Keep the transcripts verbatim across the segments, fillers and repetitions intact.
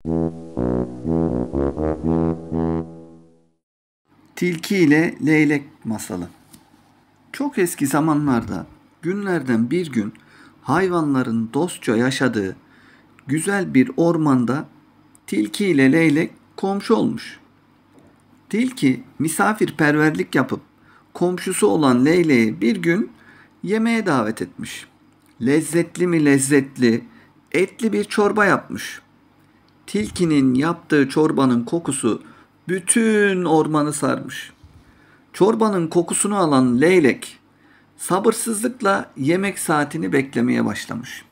Tilki ile Leylek masalı. Çok eski zamanlarda, günlerden bir gün hayvanların dostça yaşadığı güzel bir ormanda tilki ile leylek komşu olmuş. Tilki misafirperverlik yapıp komşusu olan leyleği bir gün yemeğe davet etmiş. Lezzetli mi lezzetli, etli bir çorba yapmış. Tilkinin yaptığı çorbanın kokusu bütün ormanı sarmış. Çorbanın kokusunu alan leylek sabırsızlıkla yemek saatini beklemeye başlamış.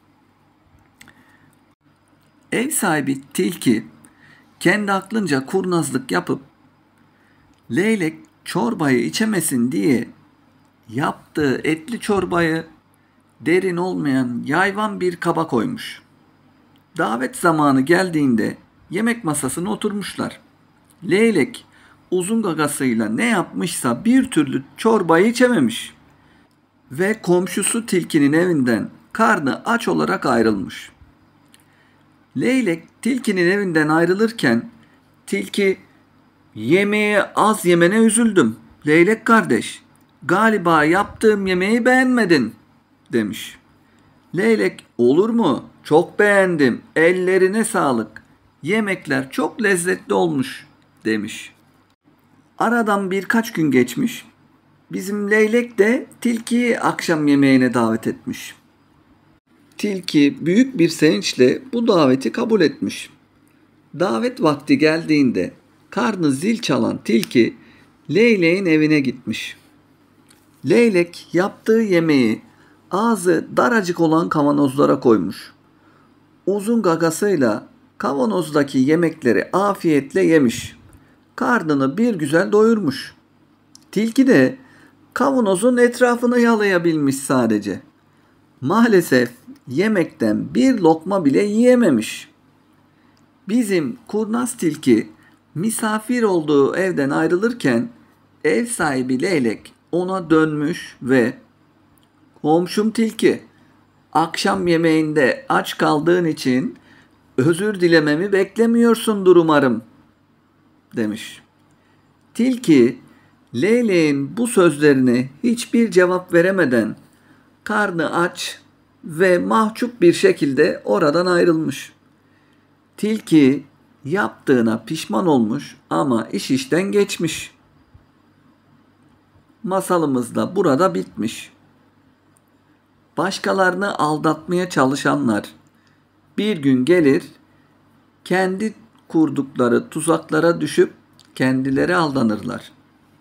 Ev sahibi tilki kendi aklınca kurnazlık yapıp leylek çorbayı içemesin diye yaptığı etli çorbayı derin olmayan yayvan bir kaba koymuş. Davet zamanı geldiğinde yemek masasına oturmuşlar. Leylek uzun gagasıyla ne yapmışsa bir türlü çorbayı içememiş ve komşusu tilkinin evinden karnı aç olarak ayrılmış. Leylek tilkinin evinden ayrılırken tilki yemeği az yemene üzüldüm. Leylek kardeş, galiba yaptığım yemeği beğenmedin demiş. Leylek olur mu? Çok beğendim. Ellerine sağlık. Yemekler çok lezzetli olmuş demiş. Aradan birkaç gün geçmiş. Bizim leylek de tilkiyi akşam yemeğine davet etmiş. Tilki büyük bir sevinçle bu daveti kabul etmiş. Davet vakti geldiğinde karnı zil çalan tilki leyleğin evine gitmiş. Leylek yaptığı yemeği ağzı daracık olan kavanozlara koymuş. Uzun gagasıyla kavanozdaki yemekleri afiyetle yemiş. Karnını bir güzel doyurmuş. Tilki de kavanozun etrafını yalayabilmiş sadece. Maalesef yemekten bir lokma bile yiyememiş. Bizim kurnaz tilki misafir olduğu evden ayrılırken ev sahibi leylek ona dönmüş ve "Komşum tilki, akşam yemeğinde aç kaldığın için özür dilememi beklemiyorsundur umarım" demiş. Tilki leyleğin bu sözlerine hiçbir cevap veremeden karnı aç ve mahcup bir şekilde oradan ayrılmış. Tilki yaptığına pişman olmuş ama iş işten geçmiş. Masalımız da burada bitmiş. Başkalarını aldatmaya çalışanlar bir gün gelir, kendi kurdukları tuzaklara düşüp kendileri aldanırlar.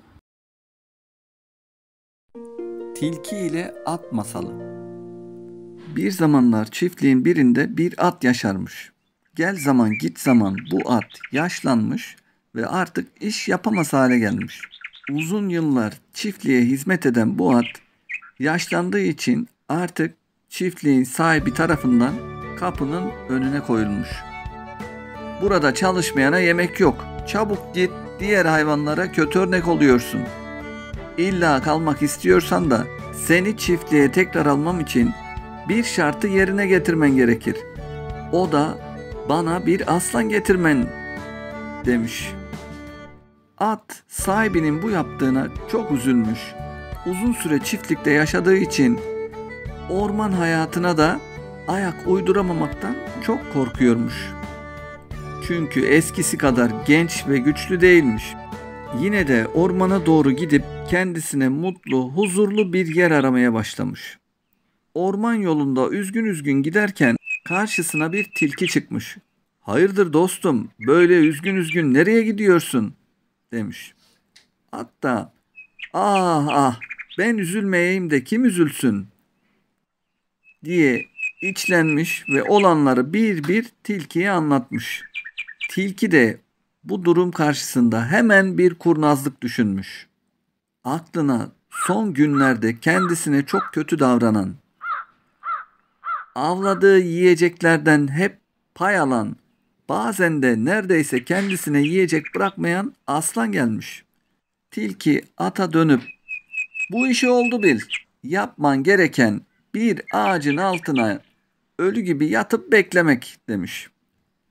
Tilki ile at masalı. Bir zamanlar çiftliğin birinde bir at yaşarmış. Gel zaman git zaman bu at yaşlanmış ve artık iş yapamaz hale gelmiş. Uzun yıllar çiftliğe hizmet eden bu at yaşlandığı için artık çiftliğin sahibi tarafından kapının önüne koyulmuş. Burada çalışmayana yemek yok. Çabuk git, diğer hayvanlara kötü örnek oluyorsun. İlla kalmak istiyorsan da seni çiftliğe tekrar almam için bir şartı yerine getirmen gerekir. O da bana bir aslan getirmen demiş. At sahibinin bu yaptığına çok üzülmüş. Uzun süre çiftlikte yaşadığı için orman hayatına da ayak uyduramamaktan çok korkuyormuş. Çünkü eskisi kadar genç ve güçlü değilmiş. Yine de ormana doğru gidip kendisine mutlu, huzurlu bir yer aramaya başlamış. Orman yolunda üzgün üzgün giderken karşısına bir tilki çıkmış. "Hayırdır dostum, böyle üzgün üzgün nereye gidiyorsun?" demiş. At da "Ah ah, ben üzülmeyeyim de kim üzülsün?" diye içlenmiş ve olanları bir bir tilkiye anlatmış. Tilki de bu durum karşısında hemen bir kurnazlık düşünmüş. Aklına son günlerde kendisine çok kötü davranan, avladığı yiyeceklerden hep pay alan, bazen de neredeyse kendisine yiyecek bırakmayan aslan gelmiş. Tilki ata dönüp "Bu işi oldu bil. Yapman gereken bir ağacın altına ölü gibi yatıp beklemek" demiş.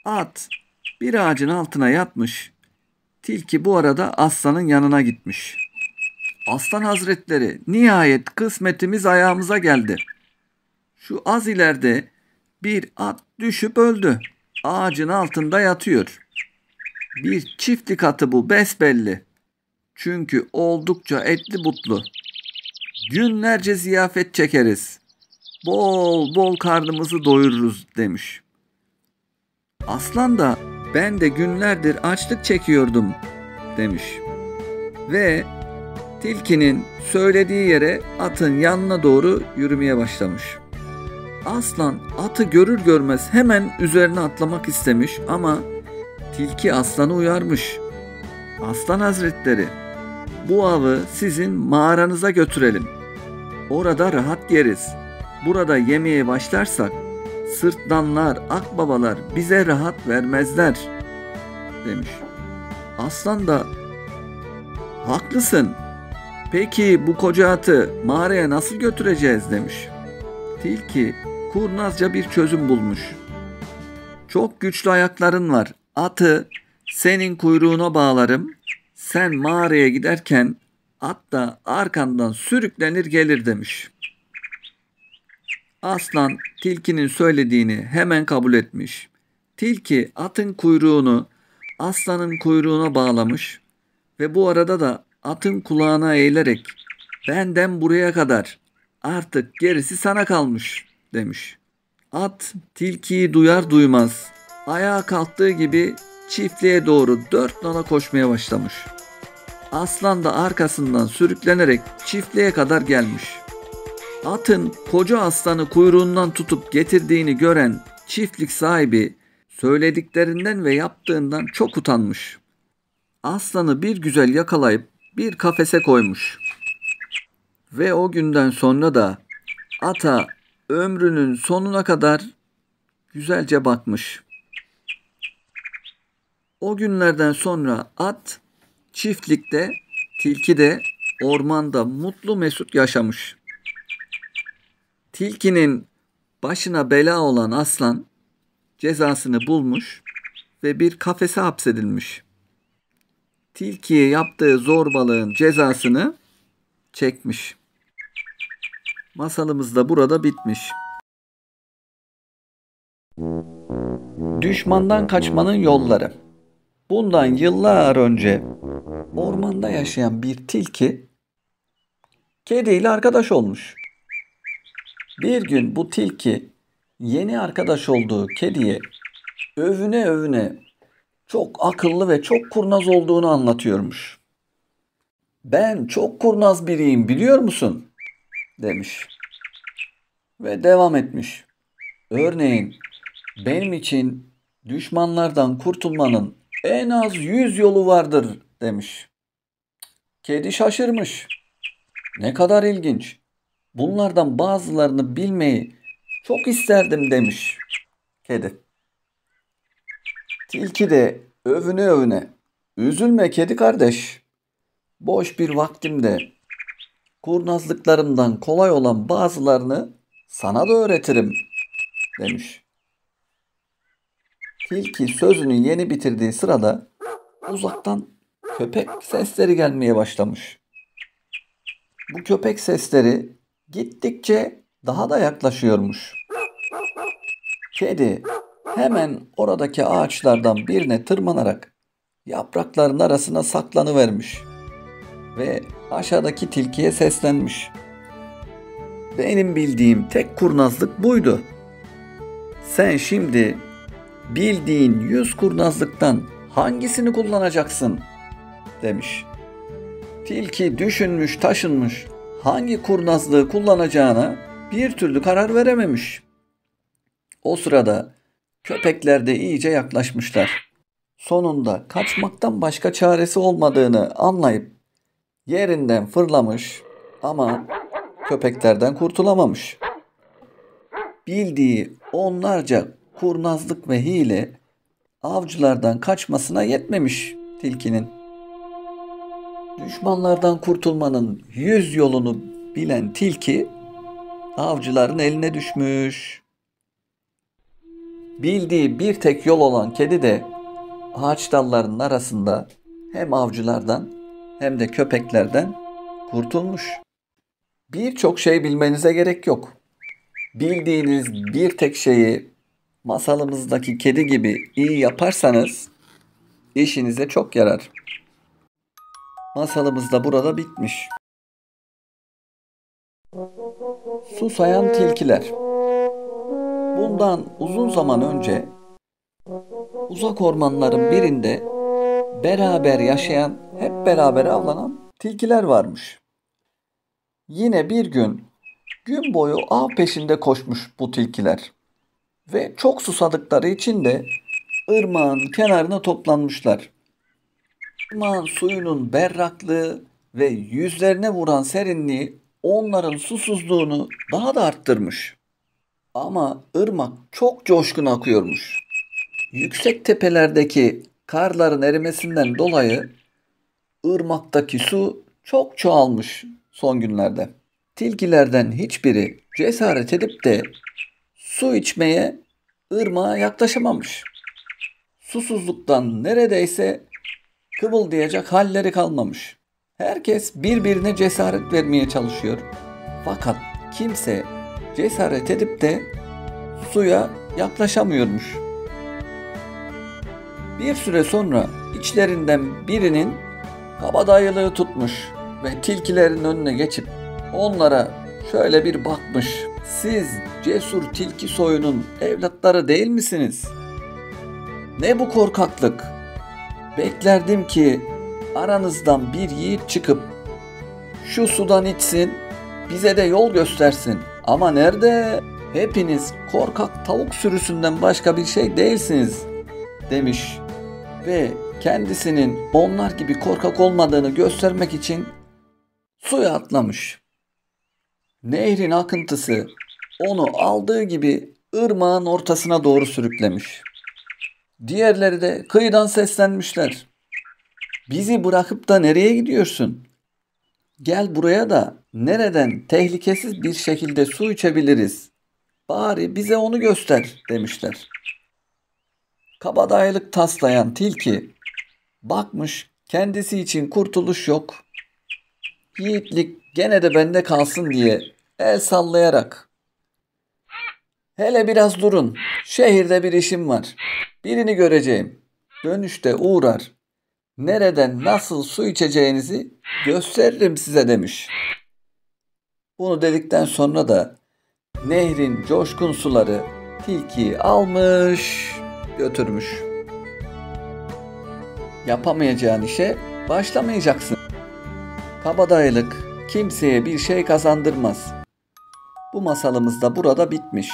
At bir ağacın altına yatmış. Tilki bu arada aslanın yanına gitmiş. Aslan Hazretleri, nihayet kısmetimiz ayağımıza geldi. Şu az ileride bir at düşüp öldü. Ağacın altında yatıyor. Bir çiftlik atı bu besbelli. Çünkü oldukça etli butlu. Günlerce ziyafet çekeriz. Bol bol karnımızı doyururuz demiş. Aslan da ben de günlerdir açlık çekiyordum demiş. Ve tilkinin söylediği yere atın yanına doğru yürümeye başlamış. Aslan atı görür görmez hemen üzerine atlamak istemiş ama tilki aslanı uyarmış. Aslan Hazretleri, bu avı sizin mağaranıza götürelim. Orada rahat yeriz. Burada yemeye başlarsak sırtlanlar, akbabalar bize rahat vermezler demiş. Aslan da haklısın. Peki bu koca atı mağaraya nasıl götüreceğiz demiş. Tilki kurnazca bir çözüm bulmuş. Çok güçlü ayakların var. Atı senin kuyruğuna bağlarım. Sen mağaraya giderken at da arkandan sürüklenir gelir demiş. Aslan tilkinin söylediğini hemen kabul etmiş. Tilki atın kuyruğunu aslanın kuyruğuna bağlamış ve bu arada da atın kulağına eğilerek benden buraya kadar, artık gerisi sana kalmış demiş. At tilkiyi duyar duymaz ayağa kalktığı gibi çiftliğe doğru dört nala koşmaya başlamış. Aslan da arkasından sürüklenerek çiftliğe kadar gelmiş. Atın koca aslanı kuyruğundan tutup getirdiğini gören çiftlik sahibi söylediklerinden ve yaptığından çok utanmış. Aslanı bir güzel yakalayıp bir kafese koymuş. Ve o günden sonra da ata ömrünün sonuna kadar güzelce bakmış. O günlerden sonra at çiftlikte, tilki de ormanda mutlu mesut yaşamış. Tilkinin başına bela olan aslan cezasını bulmuş ve bir kafese hapsedilmiş. Tilkiye yaptığı zorbalığın cezasını çekmiş. Masalımız da burada bitmiş. Düşmandan kaçmanın yolları. Bundan yıllar önce ormanda yaşayan bir tilki kediyle arkadaş olmuş. Bir gün bu tilki yeni arkadaş olduğu kediye övüne övüne çok akıllı ve çok kurnaz olduğunu anlatıyormuş. Ben çok kurnaz biriyim biliyor musun? Demiş. Ve devam etmiş. Örneğin benim için düşmanlardan kurtulmanın en az yüz yolu vardır demiş. Kedi şaşırmış. Ne kadar ilginç. Bunlardan bazılarını bilmeyi çok isterdim demiş kedi. Tilki de övüne övüne, üzülme kedi kardeş. Boş bir vaktimde kurnazlıklarımdan kolay olan bazılarını sana da öğretirim demiş. Tilki sözünü yeni bitirdiği sırada uzaktan köpek sesleri gelmeye başlamış. Bu köpek sesleri gittikçe daha da yaklaşıyormuş. Kedi hemen oradaki ağaçlardan birine tırmanarak yaprakların arasına saklanıvermiş ve aşağıdaki tilkiye seslenmiş. Benim bildiğim tek kurnazlık buydu. Sen şimdi bildiğin yüz kurnazlıktan hangisini kullanacaksın? Demiş. Tilki düşünmüş taşınmış, hangi kurnazlığı kullanacağına bir türlü karar verememiş. O sırada köpekler de iyice yaklaşmışlar. Sonunda kaçmaktan başka çaresi olmadığını anlayıp yerinden fırlamış ama köpeklerden kurtulamamış. Bildiği onlarca kurnazlık ve hile avcılardan kaçmasına yetmemiş tilkinin. Düşmanlardan kurtulmanın yüz yolunu bilen tilki avcıların eline düşmüş. Bildiği bir tek yol olan kedi de ağaç dallarının arasında hem avcılardan hem de köpeklerden kurtulmuş. Birçok şey bilmenize gerek yok. Bildiğiniz bir tek şeyi masalımızdaki kedi gibi iyi yaparsanız işinize çok yarar. Masalımız da burada bitmiş. Susayan tilkiler. Bundan uzun zaman önce uzak ormanların birinde beraber yaşayan, hep beraber avlanan tilkiler varmış. Yine bir gün gün boyu av peşinde koşmuş bu tilkiler ve çok susadıkları için de ırmağın kenarına toplanmışlar. Irmağın suyunun berraklığı ve yüzlerine vuran serinliği onların susuzluğunu daha da arttırmış. Ama ırmak çok coşkun akıyormuş. Yüksek tepelerdeki karların erimesinden dolayı ırmaktaki su çok çoğalmış son günlerde. Tilkilerden hiçbiri cesaret edip de su içmeye ırmağa yaklaşamamış. Susuzluktan neredeyse kımıldayacak halleri kalmamış. Herkes birbirine cesaret vermeye çalışıyor. Fakat kimse cesaret edip de suya yaklaşamıyormuş. Bir süre sonra içlerinden birinin kabadayılığı tutmuş ve tilkilerin önüne geçip onlara şöyle bir bakmış. Siz cesur tilki soyunun evlatları değil misiniz? Ne bu korkaklık? Beklerdim ki aranızdan bir yiğit çıkıp şu sudan içsin, bize de yol göstersin. Ama nerede? Hepiniz korkak tavuk sürüsünden başka bir şey değilsiniz demiş ve kendisinin onlar gibi korkak olmadığını göstermek için suya atlamış. Nehrin akıntısı onu aldığı gibi ırmağın ortasına doğru sürüklemiş. Diğerleri de kıyıdan seslenmişler. Bizi bırakıp da nereye gidiyorsun? Gel buraya da nereden tehlikesiz bir şekilde su içebiliriz. Bari bize onu göster demişler. Kabadayılık taslayan tilki bakmış kendisi için kurtuluş yok. Yiğitlik gene de bende kalsın diye el sallayarak hele biraz durun, şehirde bir işim var, birini göreceğim, dönüşte uğrar, nereden nasıl su içeceğinizi gösteririm size demiş. Bunu dedikten sonra da nehrin coşkun suları tilkiyi almış götürmüş. Yapamayacağın işe başlamayacaksın. Kabadayılık kimseye bir şey kazandırmaz. Bu masalımız da burada bitmiş.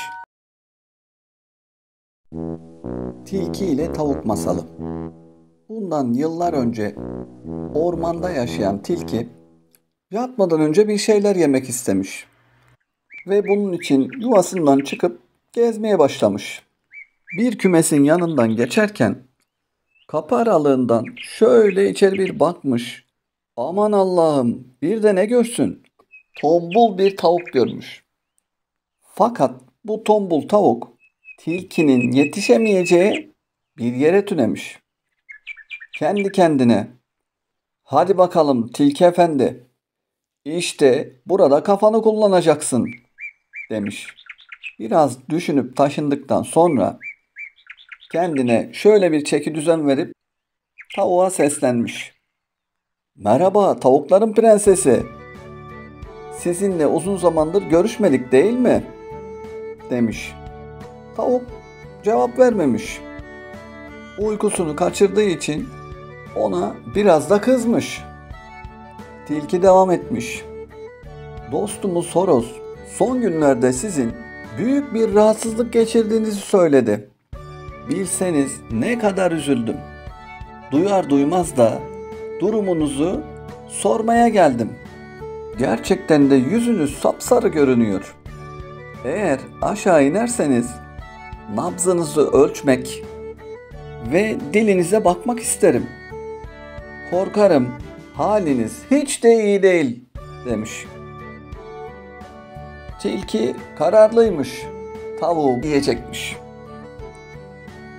Tilki ile tavuk masalı. Bundan yıllar önce ormanda yaşayan tilki yatmadan önce bir şeyler yemek istemiş. Ve bunun için yuvasından çıkıp gezmeye başlamış. Bir kümesin yanından geçerken kapı aralığından şöyle içeri bir bakmış. Aman Allah'ım, bir de ne görsün? Tombul bir tavuk görmüş. Fakat bu tombul tavuk tilkinin yetişemeyeceği bir yere tünemiş. Kendi kendine, hadi bakalım tilki efendi, işte burada kafanı kullanacaksın demiş. Biraz düşünüp taşındıktan sonra kendine şöyle bir çekidüzen verip tavuğa seslenmiş. Merhaba tavukların prensesi. Sizinle uzun zamandır görüşmedik değil mi? Demiş. Tavuk cevap vermemiş. Uykusunu kaçırdığı için ona biraz da kızmış. Tilki devam etmiş. Dostumuz Horoz son günlerde sizin büyük bir rahatsızlık geçirdiğinizi söyledi. Bilseniz ne kadar üzüldüm. Duyar duymaz da durumunuzu sormaya geldim. Gerçekten de yüzünüz sapsarı görünüyor. Eğer aşağı inerseniz nabzınızı ölçmek ve dilinize bakmak isterim. Korkarım haliniz hiç de iyi değil demiş. Tilki kararlıymış. Tavuğu yiyecekmiş.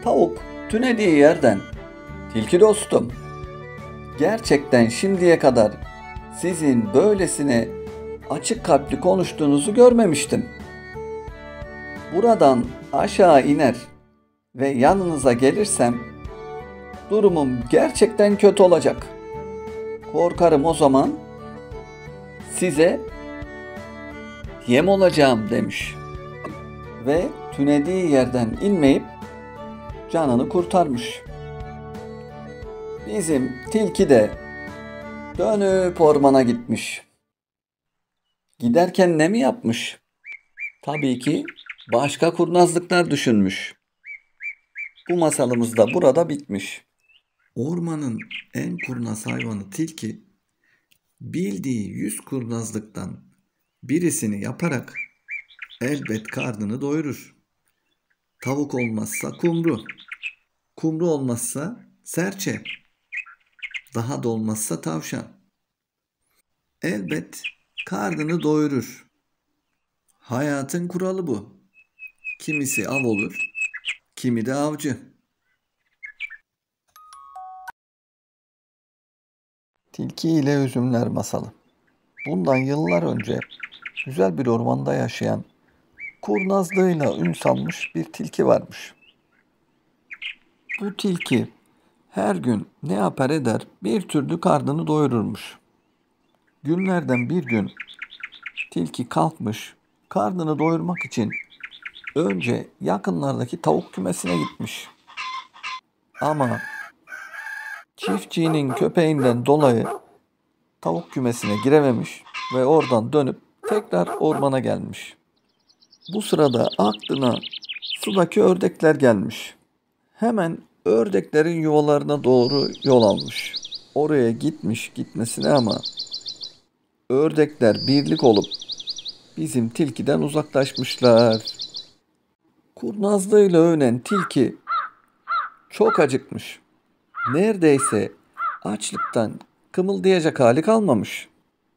Tavuk tünediği yerden, tilki dostum, gerçekten şimdiye kadar sizin böylesine açık kalpli konuştuğunuzu görmemiştim. Buradan aşağı iner ve yanınıza gelirsem durumum gerçekten kötü olacak. Korkarım o zaman size yem olacağım demiş. Ve tünediği yerden inmeyip canını kurtarmış. Bizim tilki de dönüp ormana gitmiş. Giderken ne mi yapmış? Tabii ki başka kurnazlıklar düşünmüş. Bu masalımız da burada bitmiş. Ormanın en kurnaz hayvanı tilki, bildiği yüz kurnazlıktan birisini yaparak elbet karnını doyurur. Tavuk olmazsa kumru, kumru olmazsa serçe, daha da olmazsa tavşan. Elbet karnını doyurur. Hayatın kuralı bu. Kimisi av olur, kimi de avcı. Tilki ile Üzümler masalı. Bundan yıllar önce güzel bir ormanda yaşayan, kurnazlığıyla ün salmış bir tilki varmış. Bu tilki her gün ne yapar eder bir türlü karnını doyururmuş. Günlerden bir gün tilki kalkmış, karnını doyurmak için önce yakınlardaki tavuk kümesine gitmiş. Ama çiftçinin köpeğinden dolayı tavuk kümesine girememiş ve oradan dönüp tekrar ormana gelmiş. Bu sırada aklına sudaki ördekler gelmiş. Hemen ördeklerin yuvalarına doğru yol almış. Oraya gitmiş gitmesine ama ördekler birlik olup bizim tilkiden uzaklaşmışlar. Kurnazlığıyla övünen tilki çok acıkmış. Neredeyse açlıktan kımıldayacak hali kalmamış.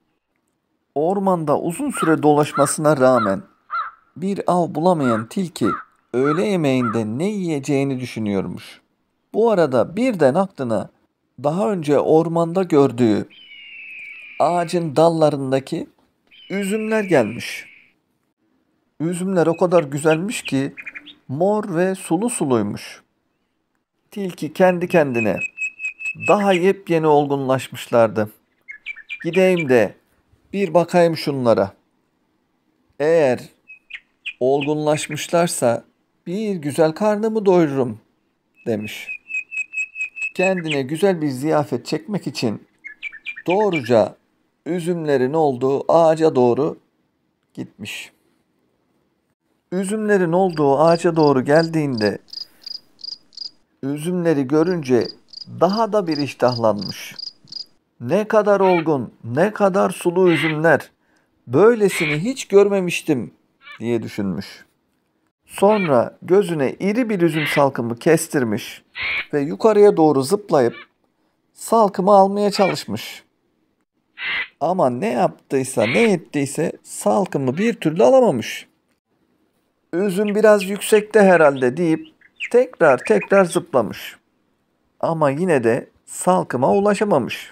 Ormanda uzun süre dolaşmasına rağmen bir av bulamayan tilki öğle yemeğinde ne yiyeceğini düşünüyormuş. Bu arada birden aklına daha önce ormanda gördüğü ağacın dallarındaki üzümler gelmiş. Üzümler o kadar güzelmiş ki mor ve sulu suluymuş. Tilki kendi kendine daha yepyeni olgunlaşmışlardı. Gideyim de bir bakayım şunlara. Eğer olgunlaşmışlarsa bir güzel karnımı doyururum demiş. Kendine güzel bir ziyafet çekmek için doğruca üzümlerin olduğu ağaca doğru gitmiş. Üzümlerin olduğu ağaca doğru geldiğinde üzümleri görünce daha da bir iştahlanmış. Ne kadar olgun, ne kadar sulu üzümler. Böylesini hiç görmemiştim diye düşünmüş. Sonra gözüne iri bir üzüm salkımı kestirmiş ve yukarıya doğru zıplayıp salkımı almaya çalışmış. Ama ne yaptıysa ne ettiyse salkımı bir türlü alamamış. Üzüm biraz yüksekte herhalde deyip tekrar tekrar zıplamış. Ama yine de salkıma ulaşamamış.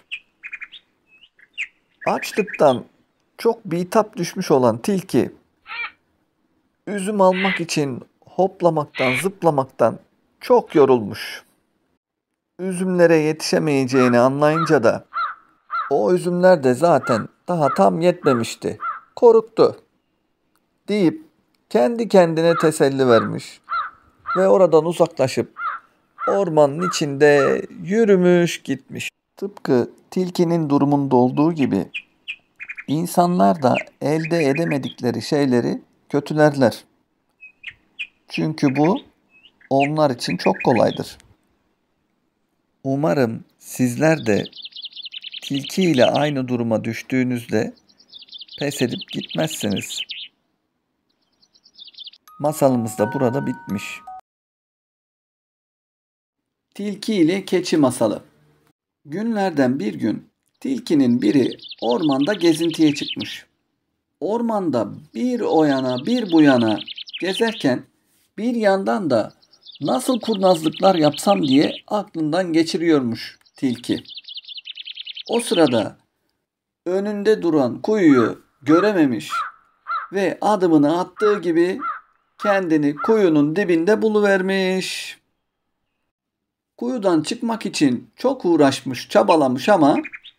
Açlıktan çok bitap düşmüş olan tilki üzüm almak için hoplamaktan zıplamaktan çok yorulmuş. Üzümlere yetişemeyeceğini anlayınca da o üzümler de zaten daha tam yetmemişti. Korktu deyip kendi kendine teselli vermiş ve oradan uzaklaşıp ormanın içinde yürümüş gitmiş. Tıpkı tilkinin durumunda olduğu gibi insanlar da elde edemedikleri şeyleri kötülerler. Çünkü bu onlar için çok kolaydır. Umarım sizler de tilki ile aynı duruma düştüğünüzde pes edip gitmezsiniz. Masalımız da burada bitmiş. Tilki ile Keçi masalı. Günlerden bir gün tilkinin biri ormanda gezintiye çıkmış. Ormanda bir o yana bir bu yana gezerken bir yandan da nasıl kurnazlıklar yapsam diye aklından geçiriyormuş tilki. O sırada önünde duran kuyuyu görememiş ve adımını attığı gibi kendini kuyunun dibinde buluvermiş. Kuyudan çıkmak için çok uğraşmış, çabalamış ama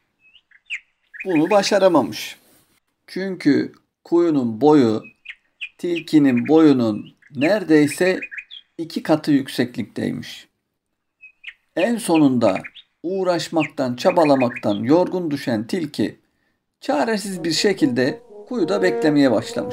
bunu başaramamış. Çünkü kuyunun boyu tilkinin boyunun neredeyse iki katı yükseklikteymiş. En sonunda uğraşmaktan, çabalamaktan yorgun düşen tilki çaresiz bir şekilde kuyuda beklemeye başlamış.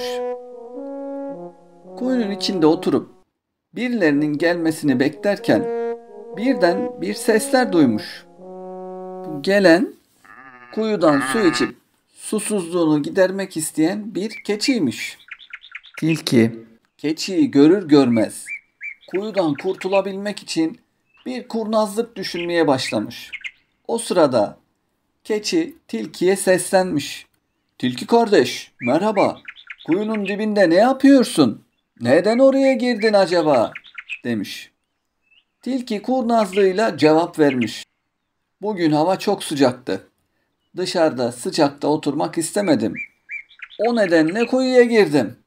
Kuyunun içinde oturup birilerinin gelmesini beklerken birden bir sesler duymuş. Bu gelen kuyudan su içip susuzluğunu gidermek isteyen bir keçiymiş. Tilki keçiyi görür görmez kuyudan kurtulabilmek için bir kurnazlık düşünmeye başlamış. O sırada keçi tilkiye seslenmiş. Tilki kardeş, merhaba. Kuyunun dibinde ne yapıyorsun? Neden oraya girdin acaba? Demiş. Tilki kurnazlığıyla cevap vermiş. Bugün hava çok sıcaktı. Dışarıda sıcakta oturmak istemedim. O nedenle kuyuya girdim.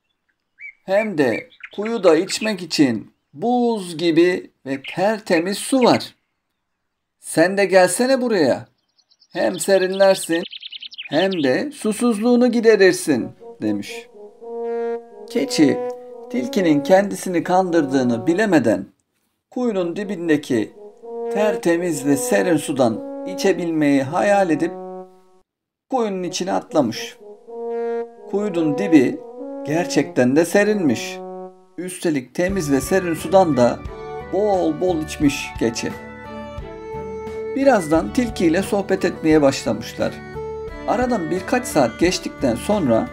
Hem de kuyuda içmek için buz gibi ve tertemiz su var. Sen de gelsene buraya. Hem serinlersin hem de susuzluğunu giderirsin demiş. Keçi tilkinin kendisini kandırdığını bilemeden kuyunun dibindeki tertemiz ve serin sudan içebilmeyi hayal edip kuyunun içine atlamış. Kuyunun dibi gerçekten de serinmiş. Üstelik temiz ve serin sudan da bol bol içmiş keçi. Birazdan tilki ile sohbet etmeye başlamışlar. Aradan birkaç saat geçtikten sonra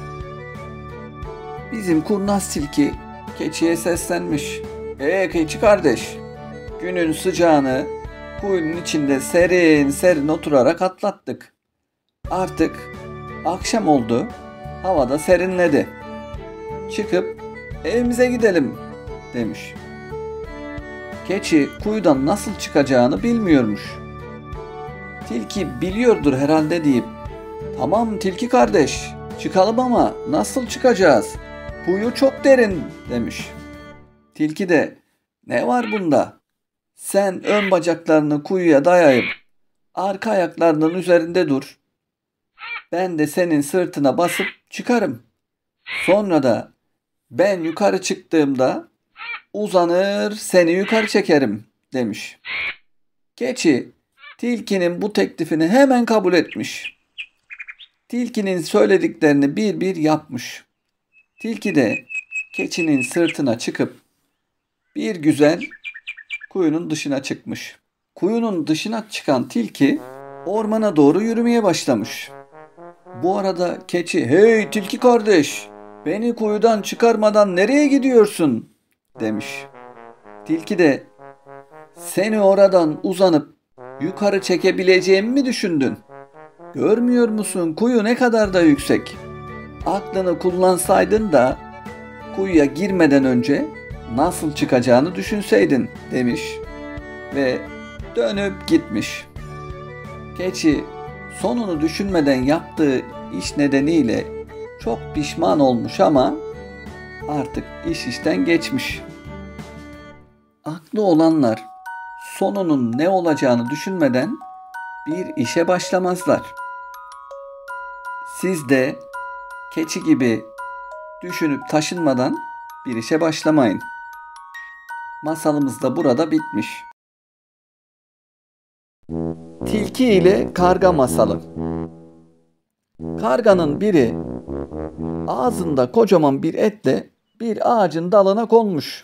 bizim kurnaz tilki keçiye seslenmiş. Ee keçi kardeş, günün sıcağını kuyunun içinde serin serin oturarak atlattık. Artık akşam oldu, havada serinledi. Çıkıp evimize gidelim demiş. Keçi kuyudan nasıl çıkacağını bilmiyormuş. Tilki biliyordur herhalde deyip tamam tilki kardeş çıkalım ama nasıl çıkacağız? Kuyu çok derin demiş. Tilki de ne var bunda? Sen ön bacaklarını kuyuya dayayıp arka ayaklarının üzerinde dur. Ben de senin sırtına basıp çıkarım. Sonra da ben yukarı çıktığımda uzanır seni yukarı çekerim demiş. Keçi tilkinin bu teklifini hemen kabul etmiş. Tilkinin söylediklerini bir bir yapmış. Tilki de keçinin sırtına çıkıp bir güzel kuyunun dışına çıkmış. Kuyunun dışına çıkan tilki ormana doğru yürümeye başlamış. Bu arada keçi hey tilki kardeş beni kuyudan çıkarmadan nereye gidiyorsun demiş. Tilki de seni oradan uzanıp yukarı çekebileceğimi mi düşündün? Görmüyor musun kuyu ne kadar da yüksek? Aklını kullansaydın da kuyuya girmeden önce nasıl çıkacağını düşünseydin demiş ve dönüp gitmiş. Keçi sonunu düşünmeden yaptığı iş nedeniyle çok pişman olmuş ama artık iş işten geçmiş. Aklı olanlar sonunun ne olacağını düşünmeden bir işe başlamazlar. Siz de keçi gibi düşünüp taşınmadan bir işe başlamayın. Masalımız da burada bitmiş. Tilki ile karga masalı. Karganın biri ağzında kocaman bir etle bir ağacın dalına konmuş.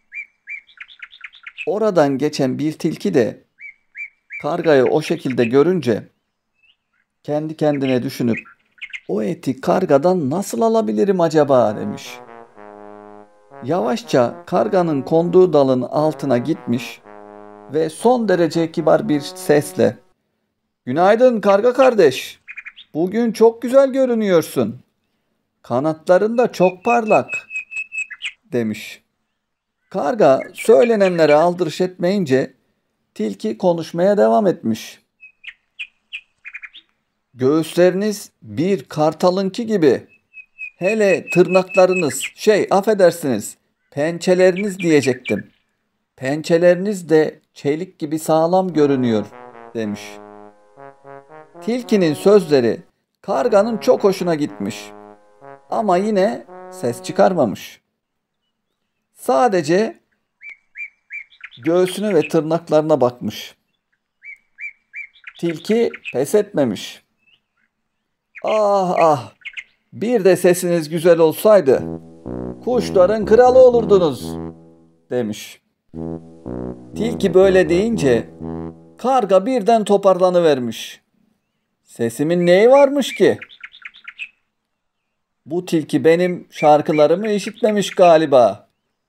Oradan geçen bir tilki de kargayı o şekilde görünce kendi kendine düşünüp o eti kargadan nasıl alabilirim acaba demiş. Yavaşça karganın konduğu dalın altına gitmiş ve son derece kibar bir sesle "Günaydın karga kardeş. Bugün çok güzel görünüyorsun. Kanatların da çok parlak." demiş. Karga söylenenlere aldırış etmeyince tilki konuşmaya devam etmiş. Göğüsleriniz bir kartalınki gibi. Hele tırnaklarınız, şey affedersiniz, pençeleriniz diyecektim. Pençeleriniz de çelik gibi sağlam görünüyor demiş. Tilkinin sözleri karganın çok hoşuna gitmiş. Ama yine ses çıkarmamış. Sadece göğsüne ve tırnaklarına bakmış. Tilki pes etmemiş. Ah ah, bir de sesiniz güzel olsaydı kuşların kralı olurdunuz demiş. Tilki böyle deyince karga birden toparlanıvermiş. Sesimin neyi varmış ki? Bu tilki benim şarkılarımı işitmemiş galiba.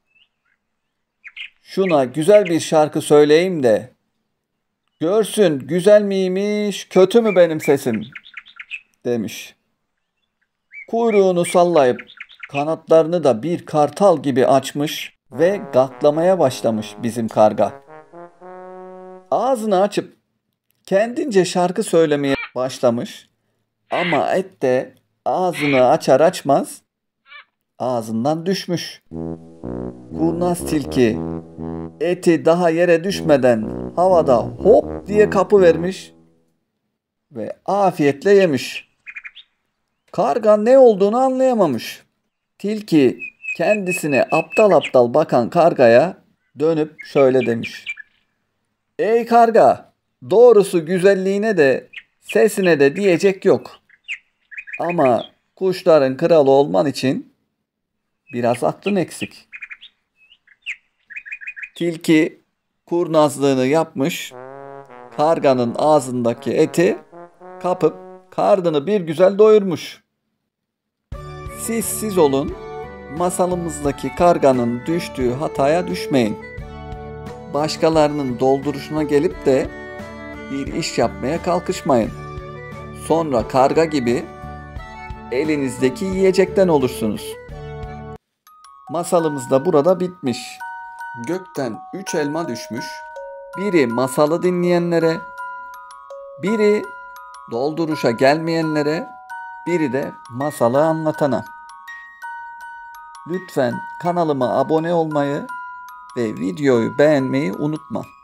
Şuna güzel bir şarkı söyleyeyim de görsün güzel miymiş, kötü mü benim sesim demiş. Kuyruğunu sallayıp kanatlarını da bir kartal gibi açmış ve gaklamaya başlamış bizim karga. Ağzını açıp kendince şarkı söylemeye başlamış ama et de ağzını açar açmaz ağzından düşmüş. Kurnaz tilki eti daha yere düşmeden havada hop diye kapıvermiş ve afiyetle yemiş. Karga ne olduğunu anlayamamış. Tilki kendisine aptal aptal bakan kargaya dönüp şöyle demiş. Ey karga, doğrusu güzelliğine de sesine de diyecek yok. Ama kuşların kralı olman için biraz aklın eksik. Tilki kurnazlığını yapmış, karganın ağzındaki eti kapıp karnını bir güzel doyurmuş. Siz siz olun, masalımızdaki karganın düştüğü hataya düşmeyin. Başkalarının dolduruşuna gelip de bir iş yapmaya kalkışmayın. Sonra karga gibi elinizdeki yiyecekten olursunuz. Masalımız da burada bitmiş. Gökten üç elma düşmüş. Biri masalı dinleyenlere, biri dolduruşa gelmeyenlere, biri de masalı anlatana. Lütfen kanalıma abone olmayı ve videoyu beğenmeyi unutma.